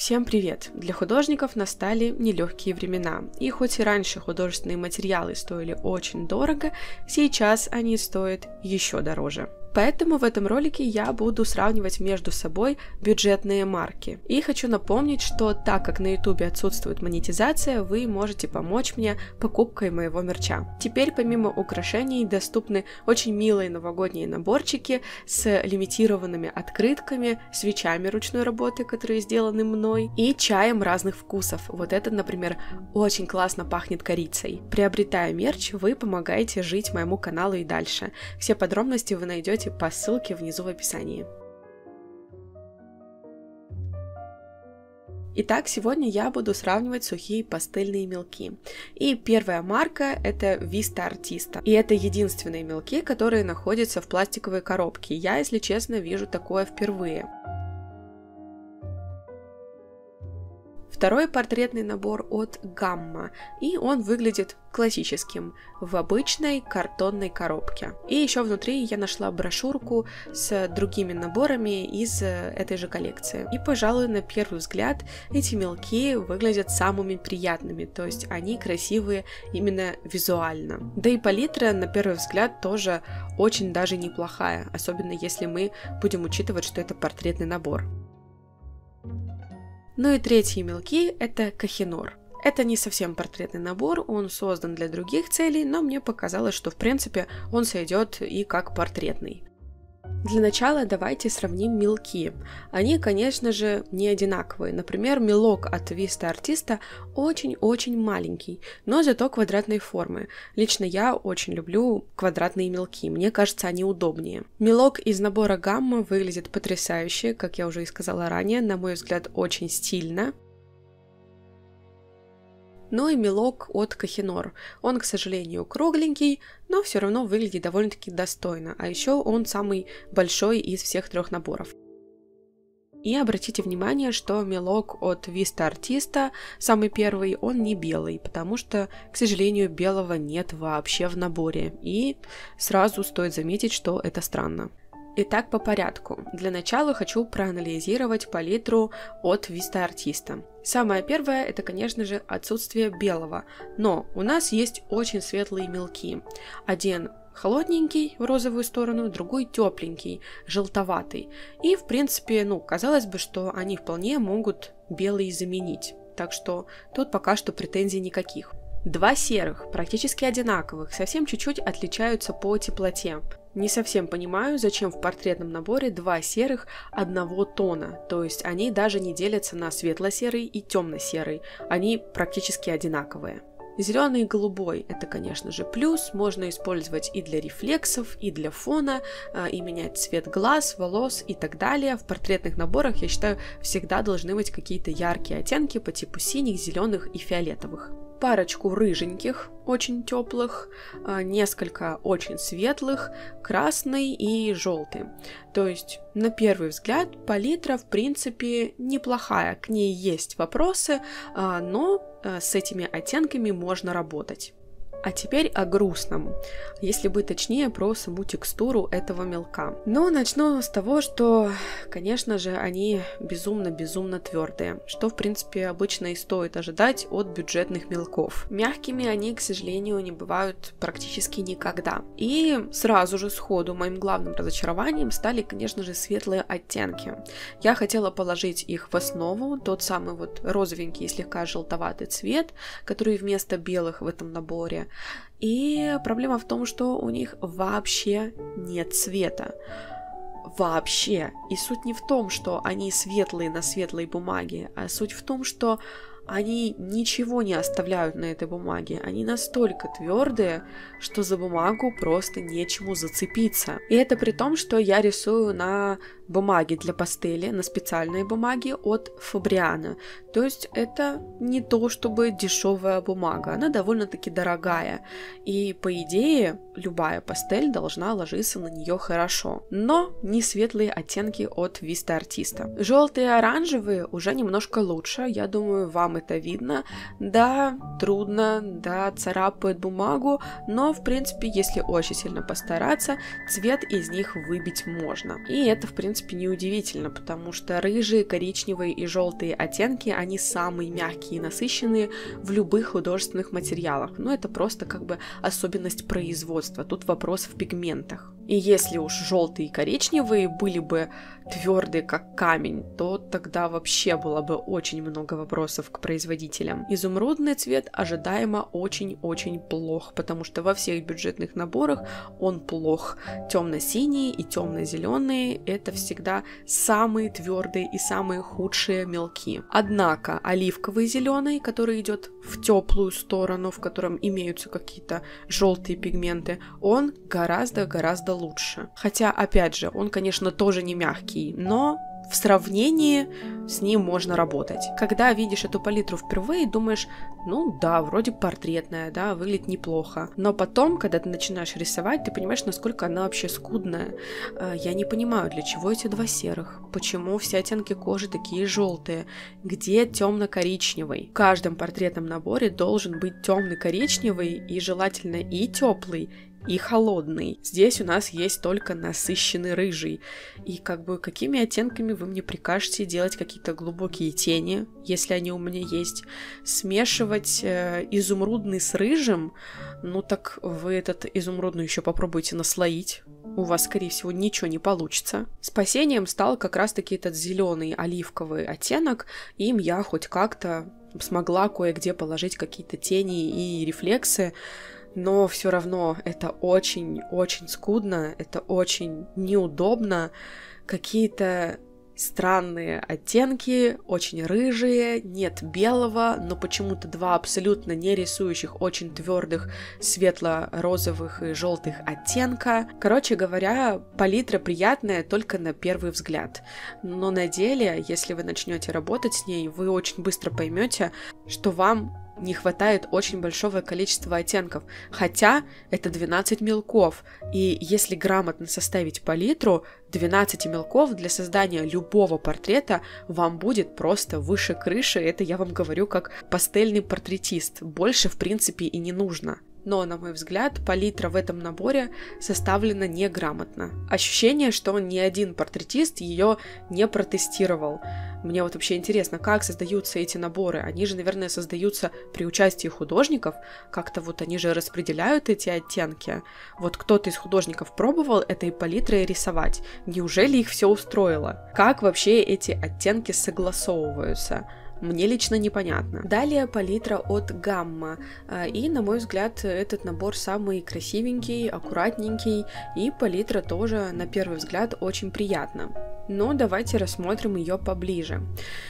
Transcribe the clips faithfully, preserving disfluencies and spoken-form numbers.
Всем привет! Для художников настали нелегкие времена, и хоть и раньше художественные материалы стоили очень дорого, сейчас они стоят еще дороже. Поэтому в этом ролике я буду сравнивать между собой бюджетные марки. И хочу напомнить, что так как на ютубе отсутствует монетизация, вы можете помочь мне покупкой моего мерча. Теперь помимо украшений доступны очень милые новогодние наборчики с лимитированными открытками, свечами ручной работы, которые сделаны мной, и чаем разных вкусов. Вот этот, например, очень классно пахнет корицей. Приобретая мерч, вы помогаете жить моему каналу и дальше. Все подробности вы найдете по ссылке внизу в описании. Итак, сегодня я буду сравнивать сухие пастельные мелки. И первая марка — это Vista Artista. И это единственные мелки, которые находятся в пластиковой коробке. Я, если честно, вижу такое впервые. Второй портретный набор от Gamma, и он выглядит классическим, в обычной картонной коробке. И еще внутри я нашла брошюрку с другими наборами из этой же коллекции. И, пожалуй, на первый взгляд эти мелки выглядят самыми приятными, то есть они красивые именно визуально. Да и палитра, на первый взгляд, тоже очень даже неплохая, особенно если мы будем учитывать, что это портретный набор. Ну и третьи мелки — это Kohinoor. Это не совсем портретный набор, он создан для других целей, но мне показалось, что в принципе он сойдет и как портретный. Для начала давайте сравним мелки. Они, конечно же, не одинаковые. Например, мелок от Vista Artista очень-очень маленький, но зато квадратной формы. Лично я очень люблю квадратные мелки, мне кажется, они удобнее. Мелок из набора Gamma выглядит потрясающе, как я уже и сказала ранее, на мой взгляд, очень стильно. Ну и мелок от Kohinoor. Он, к сожалению, кругленький, но все равно выглядит довольно-таки достойно. А еще он самый большой из всех трех наборов. И обратите внимание, что мелок от Vista Artista, самый первый, он не белый, потому что, к сожалению, белого нет вообще в наборе. И сразу стоит заметить, что это странно. Итак, по порядку. Для начала хочу проанализировать палитру от Vista Artista. Самое первое — это, конечно же, отсутствие белого, но у нас есть очень светлые мелки. Один холодненький в розовую сторону, другой тепленький, желтоватый. И, в принципе, ну, казалось бы, что они вполне могут белый заменить. Так что тут пока что претензий никаких. Два серых, практически одинаковых, совсем чуть-чуть отличаются по теплоте. Не совсем понимаю, зачем в портретном наборе два серых одного тона, то есть они даже не делятся на светло-серый и темно-серый, они практически одинаковые. Зеленый и голубой — это, конечно же, плюс, можно использовать и для рефлексов, и для фона, и менять цвет глаз, волос и так далее. В портретных наборах, я считаю, всегда должны быть какие-то яркие оттенки по типу синих, зеленых и фиолетовых. Парочку рыженьких, очень теплых, несколько очень светлых, красный и желтый. То есть, на первый взгляд, палитра, в принципе, неплохая, к ней есть вопросы, но с этими оттенками можно работать. А теперь о грустном, если быть точнее, про саму текстуру этого мелка. Но начну с того, что, конечно же, они безумно-безумно твердые, что, в принципе, обычно и стоит ожидать от бюджетных мелков. Мягкими они, к сожалению, не бывают практически никогда. И сразу же сходу моим главным разочарованием стали, конечно же, светлые оттенки. Я хотела положить их в основу, тот самый вот розовенький, слегка желтоватый цвет, который вместо белых в этом наборе. И проблема в том, что у них вообще нет цвета. Вообще. И суть не в том, что они светлые на светлой бумаге, а суть в том, что они ничего не оставляют на этой бумаге. Они настолько твердые, что за бумагу просто нечему зацепиться. И это при том, что я рисую на бумаге для пастели, на специальной бумаге от Fabriano. То есть это не то чтобы дешевая бумага, она довольно-таки дорогая. И по идее любая пастель должна ложиться на нее хорошо. Но не светлые оттенки от Vista Artista. Желтые и оранжевые уже немножко лучше. Я думаю, вам вам это видно. Да, трудно, да, царапает бумагу, но, в принципе, если очень сильно постараться, цвет из них выбить можно. И это, в принципе, неудивительно, потому что рыжие, коричневые и желтые оттенки, они самые мягкие и насыщенные в любых художественных материалах. Но это просто как бы особенность производства. Тут вопрос в пигментах. И если уж желтые и коричневые были бы твердые, как камень, то тогда вообще было бы очень много вопросов к производителям. Изумрудный цвет ожидаемо очень-очень плох, потому что во всех бюджетных наборах он плох. Темно-синие и темно-зеленые — это всегда самые твердые и самые худшие мелки. Однако оливковый зеленый, который идет в теплую сторону, в котором имеются какие-то желтые пигменты, он гораздо-гораздо лучше. Хотя, опять же, он, конечно, тоже не мягкий, но в сравнении с ним можно работать. Когда видишь эту палитру впервые, думаешь, ну да, вроде портретная, да, выглядит неплохо. Но потом, когда ты начинаешь рисовать, ты понимаешь, насколько она вообще скудная. Я не понимаю, для чего эти два серых? Почему все оттенки кожи такие желтые? Где темно-коричневый? В каждом портретном наборе должен быть темно-коричневый и желательно и теплый, и холодный. Здесь у нас есть только насыщенный рыжий. И как бы какими оттенками вы мне прикажете делать какие-то глубокие тени, если они у меня есть? Смешивать э, изумрудный с рыжим? Ну так вы этот изумрудный еще попробуйте наслоить. У вас, скорее всего, ничего не получится. Спасением стал как раз-таки этот зеленый оливковый оттенок. Им я хоть как-то смогла кое-где положить какие-то тени и рефлексы. Но все равно это очень-очень скудно, это очень неудобно. Какие-то странные оттенки, очень рыжие, нет белого, но почему-то два абсолютно не рисующих, очень твердых светло-розовых и желтых оттенка. Короче говоря, палитра приятная только на первый взгляд. Но на деле, если вы начнете работать с ней, вы очень быстро поймете, что вам не хватает очень большого количества оттенков, хотя это двенадцать мелков, и если грамотно составить палитру, двенадцать мелков для создания любого портрета вам будет просто выше крыши, это я вам говорю как пастельный портретист, больше в принципе и не нужно. Но, на мой взгляд, палитра в этом наборе составлена неграмотно. Ощущение, что ни один портретист ее не протестировал. Мне вот вообще интересно, как создаются эти наборы. Они же, наверное, создаются при участии художников. Как-то вот они же распределяют эти оттенки. Вот кто-то из художников пробовал этой палитрой рисовать. Неужели их все устроило? Как вообще эти оттенки согласовываются? Мне лично непонятно. Далее палитра от Gamma. И, на мой взгляд, этот набор самый красивенький, аккуратненький. И палитра тоже, на первый взгляд, очень приятна. Но давайте рассмотрим ее поближе.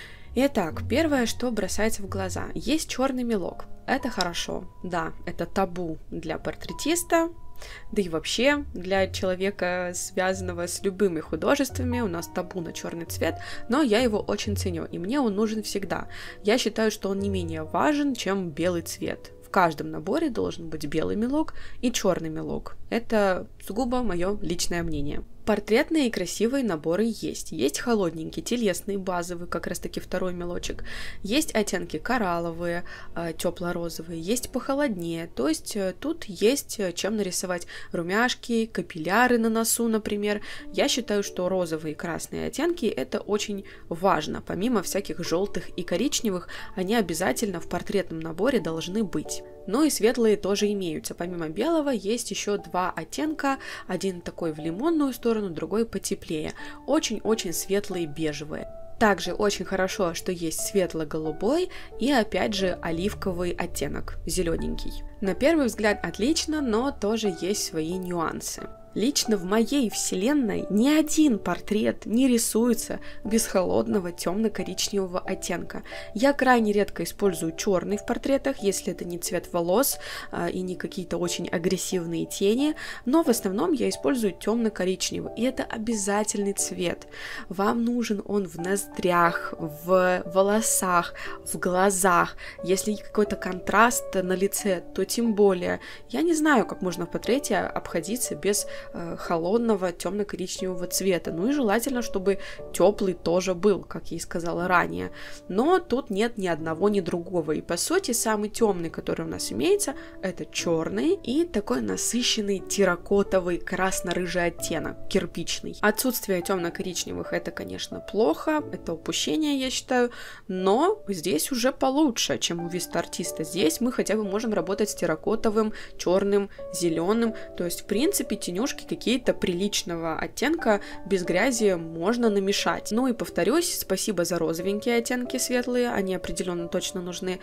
Итак, первое, что бросается в глаза. Есть черный мелок. Это хорошо. Да, это табу для портретиста. Да и вообще, для человека, связанного с любыми художествами, у нас табу на черный цвет, но я его очень ценю, и мне он нужен всегда. Я считаю, что он не менее важен, чем белый цвет. В каждом наборе должен быть белый мелок и черный мелок. Это сугубо мое личное мнение. Портретные и красивые наборы есть. Есть холодненький, телесный, базовый, как раз таки второй мелочек. Есть оттенки коралловые, тепло-розовые, есть похолоднее. То есть тут есть чем нарисовать румяшки, капилляры на носу, например. Я считаю, что розовые и красные оттенки это очень важно. Помимо всяких желтых и коричневых, они обязательно в портретном наборе должны быть. Но и светлые тоже имеются. Помимо белого есть еще два оттенка. Один такой в лимонную сторону, другой потеплее. Очень-очень светлые бежевые. Также очень хорошо, что есть светло-голубой и опять же оливковый оттенок, зелененький. На первый взгляд отлично, но тоже есть свои нюансы. Лично в моей вселенной ни один портрет не рисуется без холодного темно-коричневого оттенка. Я крайне редко использую черный в портретах, если это не цвет волос а, и не какие-то очень агрессивные тени, но в основном я использую темно-коричневый, и это обязательный цвет. Вам нужен он в ноздрях, в волосах, в глазах. Если какой-то контраст на лице, то тем более. Я не знаю, как можно в портрете обходиться без э, холодного темно-коричневого цвета. Ну и желательно, чтобы теплый тоже был, как я и сказала ранее. Но тут нет ни одного, ни другого. И по сути, самый темный, который у нас имеется, это черный и такой насыщенный терракотовый красно-рыжий оттенок, кирпичный. Отсутствие темно-коричневых — это, конечно, плохо, это упущение, я считаю, но здесь уже получше, чем у Vista Artista. Здесь мы хотя бы можем работать с терракотовым, черным, зеленым, то есть, в принципе, тенюшки какие-то приличного оттенка без грязи можно намешать. Ну и повторюсь, спасибо за розовенькие оттенки светлые, они определенно точно нужны.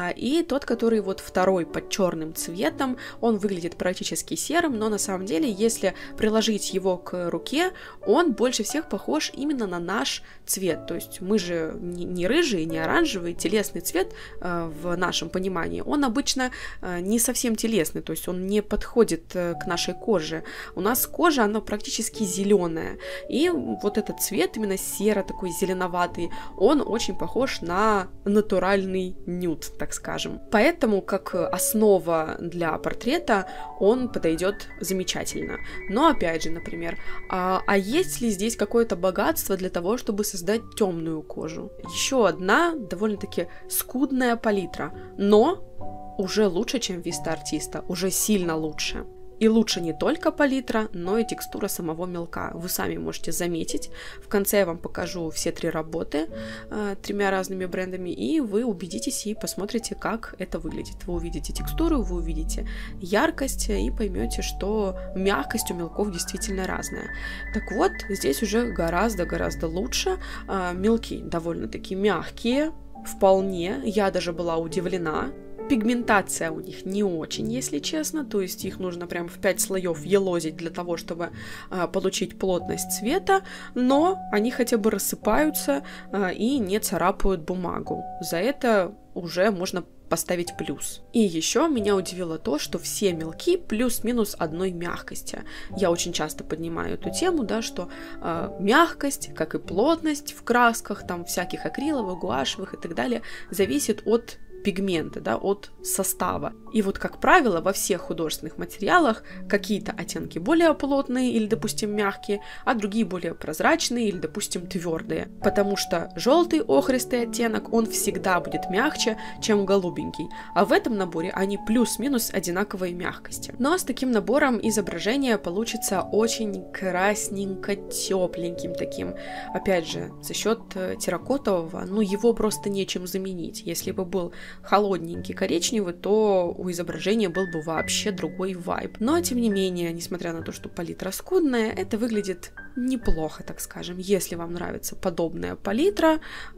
И тот, который вот второй под черным цветом, он выглядит практически серым, но на самом деле, если приложить его к руке, он больше всех похож именно на наш цвет. То есть мы же не, не рыжий, не оранжевый, телесный цвет э, в нашем понимании, он обычно э, не совсем телесный, то есть он не подходит э, к нашей коже. У нас кожа, она практически зеленая, и вот этот цвет, именно серо такой зеленоватый, он очень похож на натуральный нюд, так скажем. Поэтому как основа для портрета он подойдет замечательно. Но опять же, например, а, а есть ли здесь какое-то богатство для того, чтобы создать темную кожу? Еще одна довольно-таки скудная палитра, но уже лучше, чем Vista Artista, уже сильно лучше. И лучше не только палитра, но и текстура самого мелка. Вы сами можете заметить. В конце я вам покажу все три работы э, тремя разными брендами, и вы убедитесь и посмотрите, как это выглядит. Вы увидите текстуру, вы увидите яркость и поймете, что мягкость у мелков действительно разная. Так вот, здесь уже гораздо-гораздо лучше. Э, мелки довольно-таки мягкие, вполне. Я даже была удивлена. Пигментация у них не очень, если честно, то есть их нужно прям в пять слоев елозить для того, чтобы а, получить плотность цвета, но они хотя бы рассыпаются а, и не царапают бумагу. За это уже можно поставить плюс. И еще меня удивило то, что все мелки плюс-минус одной мягкости. Я очень часто поднимаю эту тему, да, что э, мягкость, как и плотность в красках, там всяких акриловых, гуашевых и так далее, зависит от пигмента, да, от состава. И вот, как правило, во всех художественных материалах какие-то оттенки более плотные или, допустим, мягкие, а другие более прозрачные или, допустим, твердые. Потому что желтый охристый оттенок, он всегда будет мягче, чем голубенький. А в этом наборе они плюс-минус одинаковой мягкости. Но с таким набором изображение получится очень красненько, тепленьким таким. Опять же, за счет терракотового, ну, его просто нечем заменить. Если бы был холодненький коричневый, то у изображения был бы вообще другой вайб. Но, тем не менее, несмотря на то, что палитра скудная, это выглядит неплохо, так скажем. Если вам нравится подобная палитра,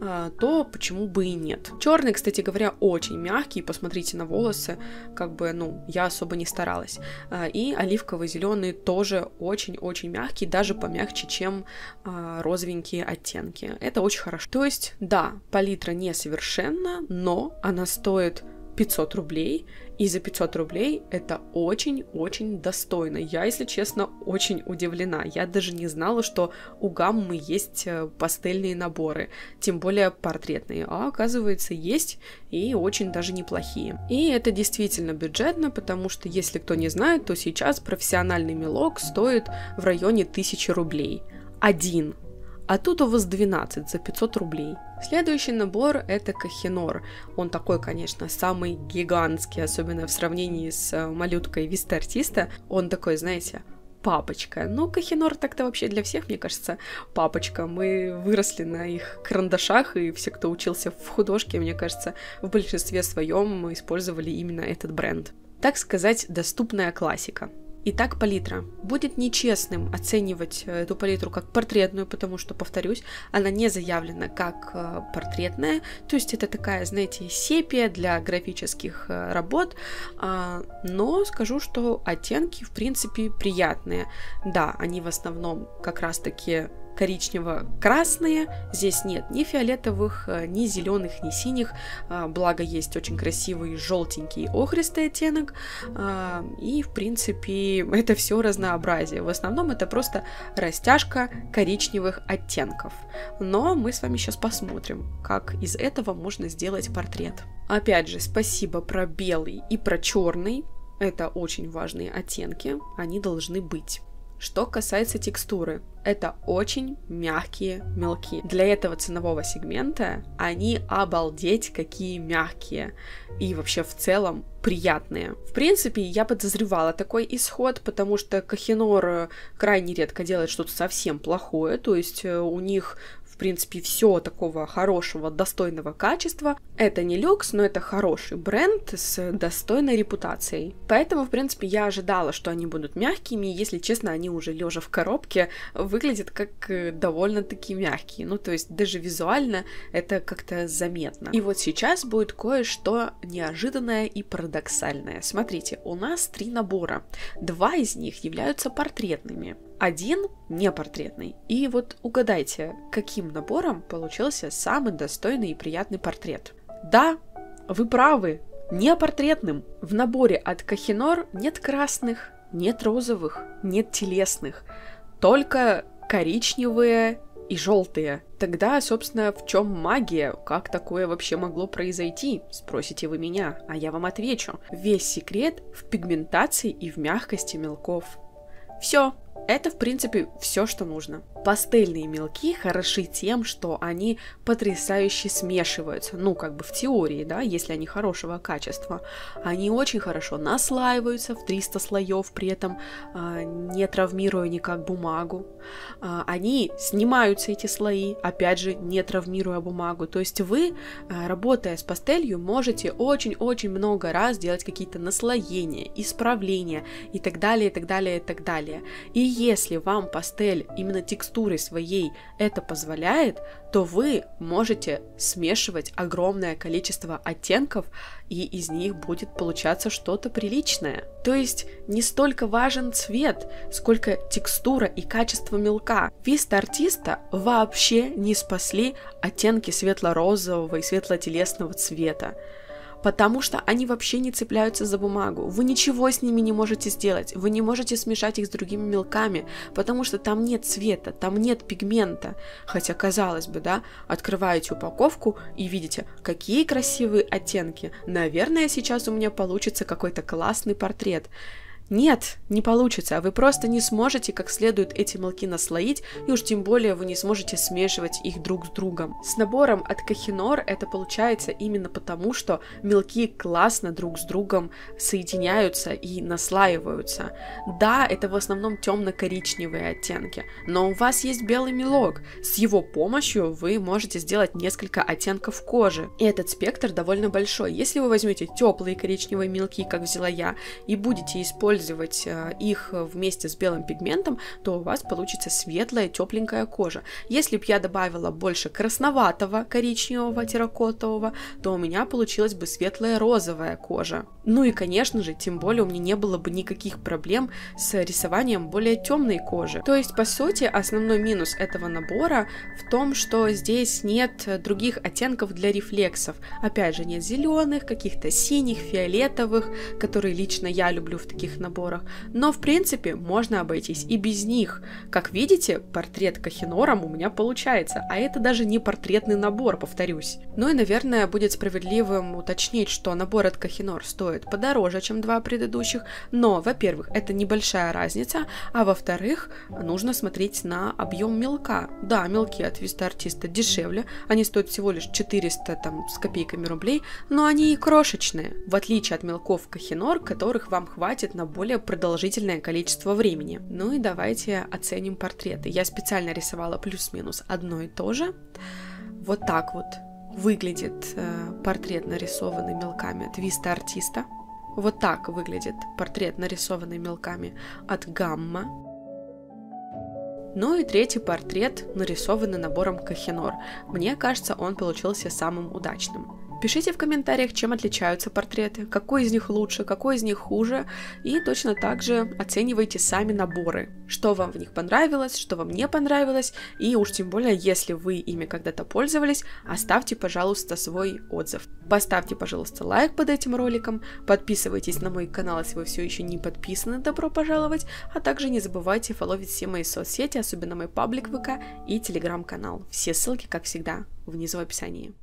то почему бы и нет. Черный, кстати говоря, очень мягкий. Посмотрите на волосы, как бы, ну, я особо не старалась. И оливково-зеленый тоже очень-очень мягкий, даже помягче, чем розовенькие оттенки. Это очень хорошо. То есть, да, палитра несовершенна, но она стоит пятьсот рублей, и за пятьсот рублей это очень-очень достойно. Я, если честно, очень удивлена. Я даже не знала, что у Гаммы есть пастельные наборы, тем более портретные, а оказывается есть, и очень даже неплохие. И это действительно бюджетно, потому что, если кто не знает, то сейчас профессиональный мелок стоит в районе тысячи рублей. Один. А тут у вас двенадцать за пятьсот рублей. Следующий набор — это Kohinoor. Он такой, конечно, самый гигантский, особенно в сравнении с малюткой Vista Artista. Он такой, знаете, папочка. Ну, Kohinoor так-то вообще для всех, мне кажется, папочка. Мы выросли на их карандашах, и все, кто учился в художке, мне кажется, в большинстве своем использовали именно этот бренд. Так сказать, доступная классика. Итак, палитра. Будет нечестным оценивать эту палитру как портретную, потому что, повторюсь, она не заявлена как э, портретная, то есть это такая, знаете, сепия для графических э, работ, э, но скажу, что оттенки, в принципе, приятные. Да, они в основном как раз-таки коричнево-красные, здесь нет ни фиолетовых, ни зеленых, ни синих, благо есть очень красивый желтенький охристый оттенок, и в принципе это все разнообразие. В основном это просто растяжка коричневых оттенков, но мы с вами сейчас посмотрим, как из этого можно сделать портрет. Опять же, спасибо про белый и про черный, это очень важные оттенки, они должны быть. Что касается текстуры, это очень мягкие мелки. Для этого ценового сегмента они обалдеть какие мягкие и вообще в целом приятные. В принципе, я подозревала такой исход, потому что Kohinoor крайне редко делает что-то совсем плохое, то есть у них в принципе, все такого хорошего, достойного качества. Это не люкс, но это хороший бренд с достойной репутацией. Поэтому, в принципе, я ожидала, что они будут мягкими. Если честно, они уже лежа в коробке выглядят как довольно-таки мягкие. Ну, то есть даже визуально это как-то заметно. И вот сейчас будет кое-что неожиданное и парадоксальное. Смотрите, у нас три набора. Два из них являются портретными. Один не портретный. И вот угадайте, каким набором получился самый достойный и приятный портрет. Да, вы правы, не портретным. В наборе от Kohinoor нет красных, нет розовых, нет телесных, только коричневые и желтые. Тогда, собственно, в чем магия? Как такое вообще могло произойти? Спросите вы меня, а я вам отвечу. Весь секрет в пигментации и в мягкости мелков. Все. Это, в принципе, все, что нужно. Пастельные мелки хороши тем, что они потрясающе смешиваются. Ну, как бы в теории, да, если они хорошего качества. Они очень хорошо наслаиваются в триста слоев, при этом э, не травмируя никак бумагу. Э, они снимаются, эти слои, опять же, не травмируя бумагу. То есть вы, э, работая с пастелью, можете очень-очень много раз делать какие-то наслоения, исправления и так далее, и так далее, и так далее. И если вам пастель именно текстурой своей это позволяет, то вы можете смешивать огромное количество оттенков, и из них будет получаться что-то приличное. То есть не столько важен цвет, сколько текстура и качество мелка. Vista Artista вообще не спасли оттенки светло-розового и светло-телесного цвета. Потому что они вообще не цепляются за бумагу. Вы ничего с ними не можете сделать. Вы не можете смешать их с другими мелками, потому что там нет цвета, там нет пигмента. Хотя, казалось бы, да, открываете упаковку и видите, какие красивые оттенки. Наверное, сейчас у меня получится какой-то классный портрет. Нет, не получится, вы просто не сможете как следует эти мелки наслоить, и уж тем более вы не сможете смешивать их друг с другом. С набором от Kohinoor это получается именно потому, что мелки классно друг с другом соединяются и наслаиваются. Да, это в основном темно-коричневые оттенки, но у вас есть белый мелок. С его помощью вы можете сделать несколько оттенков кожи. И этот спектр довольно большой. Если вы возьмете теплые коричневые мелки, как взяла я, и будете использовать их вместе с белым пигментом, то у вас получится светлая, тепленькая кожа. Если бы я добавила больше красноватого, коричневого, терракотового, то у меня получилась бы светлая розовая кожа. Ну и, конечно же, тем более у меня не было бы никаких проблем с рисованием более темной кожи. То есть, по сути, основной минус этого набора в том, что здесь нет других оттенков для рефлексов. Опять же, нет зеленых, каких-то синих, фиолетовых, которые лично я люблю в таких наборах. Но, в принципе, можно обойтись и без них. Как видите, портрет Kohinoor у меня получается, а это даже не портретный набор, повторюсь. Ну и, наверное, будет справедливым уточнить, что набор от Kohinoor стоит подороже, чем два предыдущих, но, во-первых, это небольшая разница, а во-вторых, нужно смотреть на объем мелка. Да, мелки от Vista Artista дешевле, они стоят всего лишь четыреста там, с копейками рублей, но они и крошечные, в отличие от мелков Kohinoor, которых вам хватит на более продолжительное количество времени. Ну и давайте оценим портреты. Я специально рисовала плюс-минус одно и то же. Вот так вот выглядит э, портрет, нарисованный мелками от Vista Artista. Вот так выглядит портрет, нарисованный мелками от Gamma. Ну и третий портрет, нарисованный набором Kohinoor. Мне кажется, он получился самым удачным. Пишите в комментариях, чем отличаются портреты, какой из них лучше, какой из них хуже, и точно так же оценивайте сами наборы, что вам в них понравилось, что вам не понравилось, и уж тем более, если вы ими когда-то пользовались, оставьте, пожалуйста, свой отзыв. Поставьте, пожалуйста, лайк под этим роликом, подписывайтесь на мой канал, если вы все еще не подписаны, добро пожаловать, а также не забывайте фолловить все мои соцсети, особенно мой паблик ВК и телеграм-канал. Все ссылки, как всегда, внизу в описании.